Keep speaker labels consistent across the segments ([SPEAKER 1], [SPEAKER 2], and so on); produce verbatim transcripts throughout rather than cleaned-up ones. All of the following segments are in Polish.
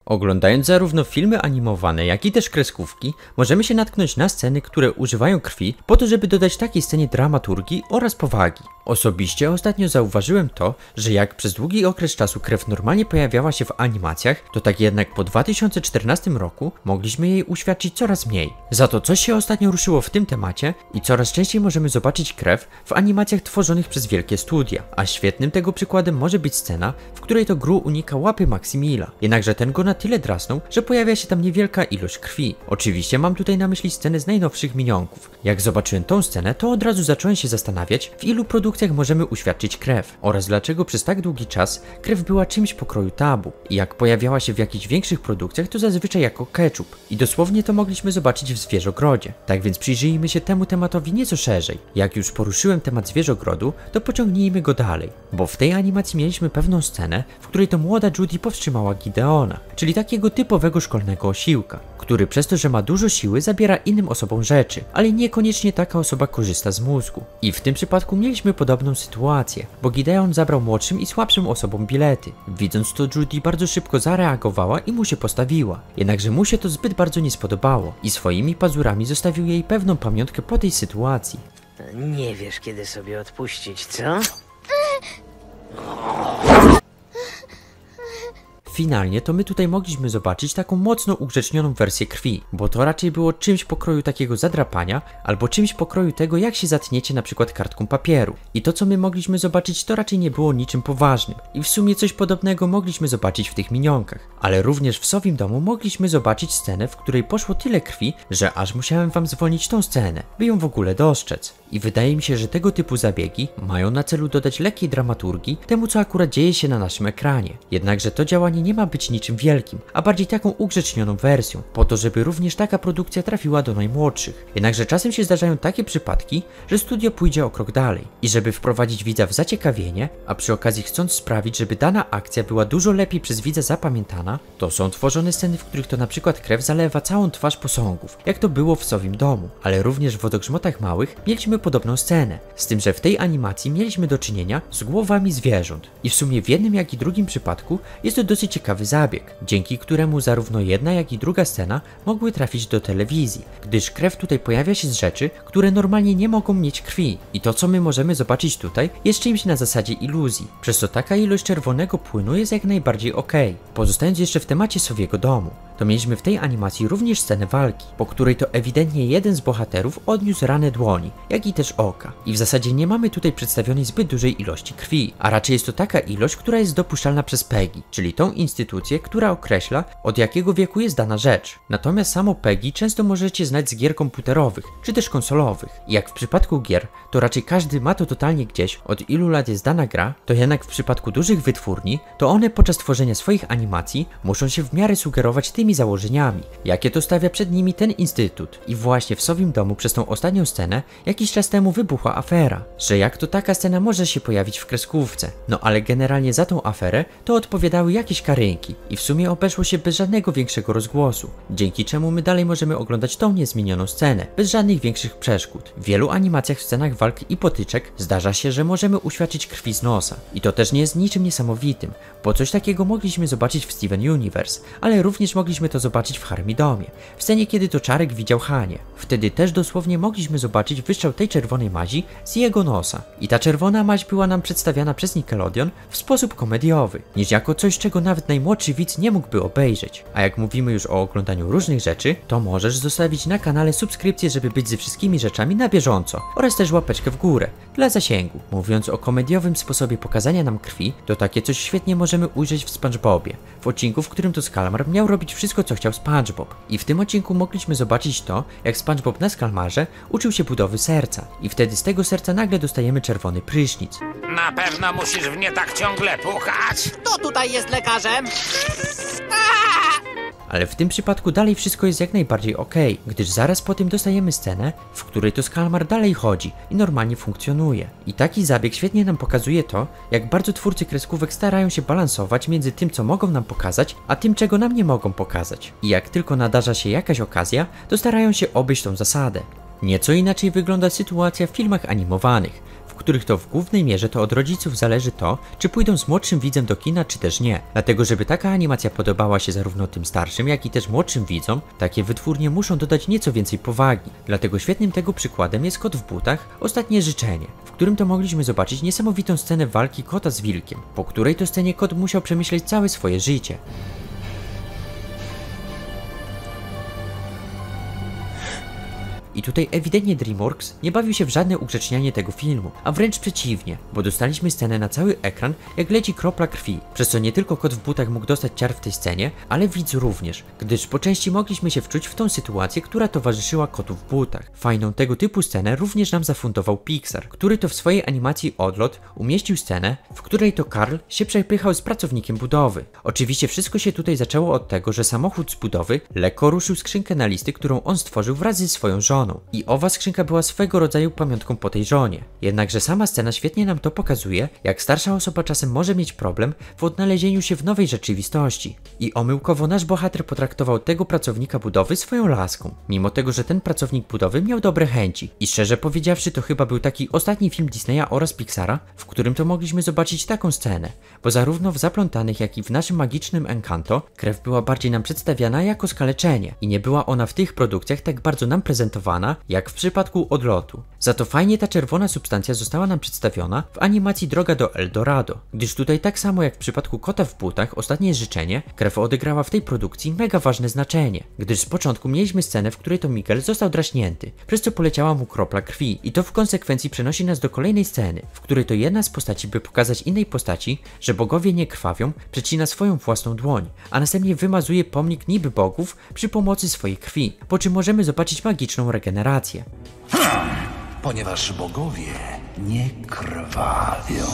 [SPEAKER 1] Oglądając zarówno filmy animowane, jak i też kreskówki, możemy się natknąć na sceny, które używają krwi po to, żeby dodać takiej scenie dramaturgii oraz powagi. Osobiście ostatnio zauważyłem to, że jak przez długi okres czasu krew normalnie pojawiała się w animacjach, to tak jednak po dwa tysiące czternastym roku mogliśmy jej uświadczyć coraz mniej. Za to coś się ostatnio ruszyło w tym temacie i coraz częściej możemy zobaczyć krew w animacjach tworzonych przez wielkie studia, a świetnym tego przykładem może być scena, w której to Gru unika łapy Maximila, jednakże ten go na tyle drasnął, że pojawia się tam niewielka ilość krwi. Oczywiście mam tutaj na myśli scenę z najnowszych minionków. Jak zobaczyłem tą scenę, to od razu zacząłem się zastanawiać, w ilu produkcjach możemy uświadczyć krew oraz dlaczego przez tak długi czas krew była czymś pokroju tabu i jak pojawiała się w jakichś większych produkcjach, to zazwyczaj jako ketchup i dosłownie to mogliśmy zobaczyć w Zwierzogrodzie. Tak więc przyjrzyjmy się temu tematowi nieco szerzej. Jak już poruszyłem temat Zwierzogrodu, to pociągnijmy go dalej, bo w tej animacji mieliśmy pewną scenę, w której to młoda Judy powstrzymała Gideona, czyli takiego typowego szkolnego osiłka, który przez to, że ma dużo siły, zabiera innym osobom rzeczy, ale niekoniecznie taka osoba korzysta z mózgu. I w tym przypadku mieliśmy podobną sytuację, bo Gideon zabrał młodszym i słabszym osobom bilety. Widząc to, Judy bardzo szybko zareagowała i mu się postawiła. Jednakże mu się to zbyt bardzo nie spodobało i swoimi pazurami zostawił jej pewną pamiątkę po tej sytuacji.
[SPEAKER 2] Nie wiesz, kiedy sobie odpuścić, co?
[SPEAKER 1] Finalnie to my tutaj mogliśmy zobaczyć taką mocno ugrzecznioną wersję krwi, bo to raczej było czymś pokroju takiego zadrapania, albo czymś pokroju tego, jak się zatniecie na przykład kartką papieru. I to, co my mogliśmy zobaczyć, to raczej nie było niczym poważnym. I w sumie coś podobnego mogliśmy zobaczyć w tych minionkach. Ale również w Sowim Domu mogliśmy zobaczyć scenę, w której poszło tyle krwi, że aż musiałem wam zwolnić tą scenę, by ją w ogóle dostrzec. I wydaje mi się, że tego typu zabiegi mają na celu dodać lekkiej dramaturgii temu, co akurat dzieje się na naszym ekranie. Jednakże to działanie nie ma być niczym wielkim, a bardziej taką ugrzecznioną wersją, po to, żeby również taka produkcja trafiła do najmłodszych. Jednakże czasem się zdarzają takie przypadki, że studio pójdzie o krok dalej i żeby wprowadzić widza w zaciekawienie, a przy okazji chcąc sprawić, żeby dana akcja była dużo lepiej przez widza zapamiętana, to są tworzone sceny, w których to na przykład krew zalewa całą twarz posągów, jak to było w Sowim Domu, ale również w Wodogrzmotach Małych mieliśmy podobną scenę, z tym, że w tej animacji mieliśmy do czynienia z głowami zwierząt. I w sumie w jednym jak i drugim przypadku jest to dosyć ciekawy zabieg, dzięki któremu zarówno jedna jak i druga scena mogły trafić do telewizji, gdyż krew tutaj pojawia się z rzeczy, które normalnie nie mogą mieć krwi. I to, co my możemy zobaczyć tutaj, jest czymś na zasadzie iluzji, przez co taka ilość czerwonego płynu jest jak najbardziej ok. Pozostając jeszcze w temacie Sowiego Domu, to mieliśmy w tej animacji również scenę walki, po której to ewidentnie jeden z bohaterów odniósł ranę dłoni, jak i też oka. I w zasadzie nie mamy tutaj przedstawionej zbyt dużej ilości krwi, a raczej jest to taka ilość, która jest dopuszczalna przez PEGI, czyli tą instytucję, która określa, od jakiego wieku jest dana rzecz. Natomiast samo PEGI często możecie znać z gier komputerowych, czy też konsolowych. I jak w przypadku gier, to raczej każdy ma to totalnie gdzieś, od ilu lat jest dana gra, to jednak w przypadku dużych wytwórni, to one podczas tworzenia swoich animacji muszą się w miarę sugerować tymi założeniami, jakie to stawia przed nimi ten instytut. I właśnie w Sowim Domu przez tą ostatnią scenę jakiś czas temu wybuchła afera, że jak to taka scena może się pojawić w kreskówce. No ale generalnie za tą aferę to odpowiadały jakieś karynki i w sumie obeszło się bez żadnego większego rozgłosu, dzięki czemu my dalej możemy oglądać tą niezmienioną scenę, bez żadnych większych przeszkód. W wielu animacjach w scenach walk i potyczek zdarza się, że możemy uświadczyć krwi z nosa. I to też nie jest niczym niesamowitym, bo coś takiego mogliśmy zobaczyć w Steven Universe, ale również mogliśmy to zobaczyć w Harmidomie, w scenie kiedy to Czarek widział Hanię. Wtedy też dosłownie mogliśmy zobaczyć wystrzał tej czerwonej mazi z jego nosa. I ta czerwona maź była nam przedstawiana przez Nickelodeon w sposób komediowy, niż jako coś, czego nawet najmłodszy widz nie mógłby obejrzeć. A jak mówimy już o oglądaniu różnych rzeczy, to możesz zostawić na kanale subskrypcję, żeby być ze wszystkimi rzeczami na bieżąco, oraz też łapeczkę w górę, dla zasięgu. Mówiąc o komediowym sposobie pokazania nam krwi, to takie coś świetnie możemy ujrzeć w SpongeBobie, w odcinku, w którym to Skalmar miał robić wszystko, co chciał SpongeBob. I w tym odcinku mogliśmy zobaczyć to, jak SpongeBob na Skalmarze uczył się budowy serca. I wtedy z tego serca nagle dostajemy czerwony prysznic.
[SPEAKER 3] Na pewno musisz w nie tak ciągle pukać.
[SPEAKER 4] Kto tutaj jest lekarzem?
[SPEAKER 1] Ale w tym przypadku dalej wszystko jest jak najbardziej ok, gdyż zaraz po tym dostajemy scenę, w której to Skalmar dalej chodzi i normalnie funkcjonuje. I taki zabieg świetnie nam pokazuje to, jak bardzo twórcy kreskówek starają się balansować między tym, co mogą nam pokazać, a tym, czego nam nie mogą pokazać. I jak tylko nadarza się jakaś okazja, to starają się obejść tą zasadę. Nieco inaczej wygląda sytuacja w filmach animowanych, w których to w głównej mierze to od rodziców zależy to, czy pójdą z młodszym widzem do kina, czy też nie. Dlatego, żeby taka animacja podobała się zarówno tym starszym, jak i też młodszym widzom, takie wytwórnie muszą dodać nieco więcej powagi. Dlatego świetnym tego przykładem jest Kot w butach, Ostatnie życzenie, w którym to mogliśmy zobaczyć niesamowitą scenę walki kota z wilkiem, po której to scenie kot musiał przemyśleć całe swoje życie. I tutaj ewidentnie DreamWorks nie bawił się w żadne ugrzecznianie tego filmu, a wręcz przeciwnie, bo dostaliśmy scenę na cały ekran, jak leci kropla krwi, przez co nie tylko kot w butach mógł dostać ciar w tej scenie, ale widz również, gdyż po części mogliśmy się wczuć w tą sytuację, która towarzyszyła kotu w butach. Fajną tego typu scenę również nam zafundował Pixar, który to w swojej animacji Odlot umieścił scenę, w której to Karl się przepychał z pracownikiem budowy. Oczywiście wszystko się tutaj zaczęło od tego, że samochód z budowy lekko ruszył skrzynkę na listy, którą on stworzył wraz ze swoją żoną. I owa skrzynka była swego rodzaju pamiątką po tej żonie. Jednakże sama scena świetnie nam to pokazuje, jak starsza osoba czasem może mieć problem w odnalezieniu się w nowej rzeczywistości. I omyłkowo nasz bohater potraktował tego pracownika budowy swoją laską, mimo tego, że ten pracownik budowy miał dobre chęci. I szczerze powiedziawszy, to chyba był taki ostatni film Disneya oraz Pixara, w którym to mogliśmy zobaczyć taką scenę, bo zarówno w Zaplątanych, jak i w naszym magicznym Encanto krew była bardziej nam przedstawiana jako skaleczenie i nie była ona w tych produkcjach tak bardzo nam prezentowana, jak w przypadku Odlotu. Za to fajnie ta czerwona substancja została nam przedstawiona w animacji Droga do Eldorado, gdyż tutaj tak samo jak w przypadku Kota w butach, Ostatnie życzenie, krew odegrała w tej produkcji mega ważne znaczenie, gdyż z początku mieliśmy scenę, w której to Miguel został draśnięty, przez co poleciała mu kropla krwi i to w konsekwencji przenosi nas do kolejnej sceny, w której to jedna z postaci, by pokazać innej postaci, że bogowie nie krwawią, przecina swoją własną dłoń, a następnie wymazuje pomnik niby bogów przy pomocy swojej krwi, po czym możemy zobaczyć magiczną regenerację.
[SPEAKER 4] Hmm, ponieważ bogowie nie krwawią.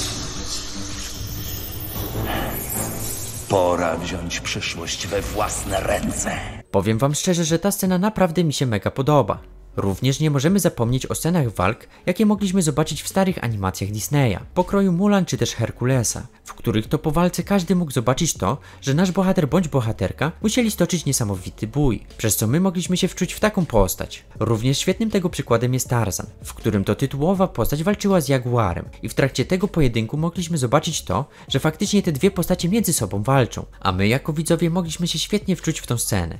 [SPEAKER 4] Pora wziąć przyszłość we własne ręce.
[SPEAKER 1] Powiem wam szczerze, że ta scena naprawdę mi się mega podoba. Również nie możemy zapomnieć o scenach walk, jakie mogliśmy zobaczyć w starych animacjach Disneya, pokroju Mulan czy też Herkulesa, w których to po walce każdy mógł zobaczyć to, że nasz bohater bądź bohaterka musieli stoczyć niesamowity bój, przez co my mogliśmy się wczuć w taką postać. Również świetnym tego przykładem jest Tarzan, w którym to tytułowa postać walczyła z jaguarem i w trakcie tego pojedynku mogliśmy zobaczyć to, że faktycznie te dwie postacie między sobą walczą, a my jako widzowie mogliśmy się świetnie wczuć w tą scenę.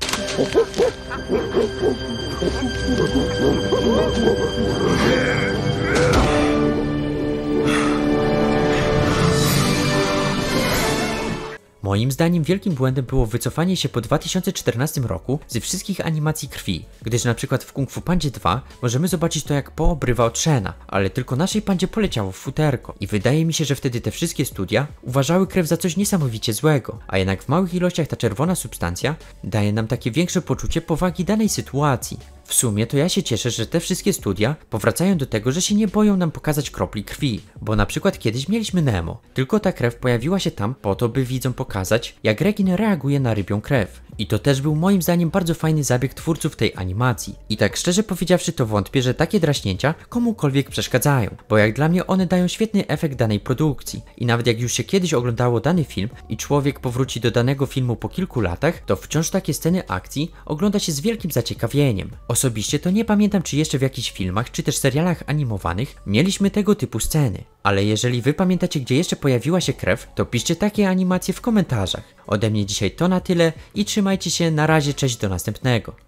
[SPEAKER 1] Moim zdaniem wielkim błędem było wycofanie się po dwa tysiące czternastym roku ze wszystkich animacji krwi, gdyż na przykład w Kung Fu Pandzie dwa możemy zobaczyć to, jak Po obrywa od Shena, ale tylko naszej pandzie poleciało w futerko i wydaje mi się, że wtedy te wszystkie studia uważały krew za coś niesamowicie złego, a jednak w małych ilościach ta czerwona substancja daje nam takie większe poczucie powagi danej sytuacji. W sumie to ja się cieszę, że te wszystkie studia powracają do tego, że się nie boją nam pokazać kropli krwi, bo na przykład kiedyś mieliśmy Nemo, tylko ta krew pojawiła się tam po to, by widzom pokazać, jak rekin reaguje na rybią krew. I to też był moim zdaniem bardzo fajny zabieg twórców tej animacji. I tak szczerze powiedziawszy, to wątpię, że takie draśnięcia komukolwiek przeszkadzają, bo jak dla mnie one dają świetny efekt danej produkcji. I nawet jak już się kiedyś oglądało dany film i człowiek powróci do danego filmu po kilku latach, to wciąż takie sceny akcji ogląda się z wielkim zaciekawieniem. Osobiście to nie pamiętam, czy jeszcze w jakichś filmach, czy też serialach animowanych mieliśmy tego typu sceny. Ale jeżeli wy pamiętacie, gdzie jeszcze pojawiła się krew, to piszcie takie animacje w komentarzach. Ode mnie dzisiaj to na tyle i trzymajcie się, na razie, cześć, do następnego.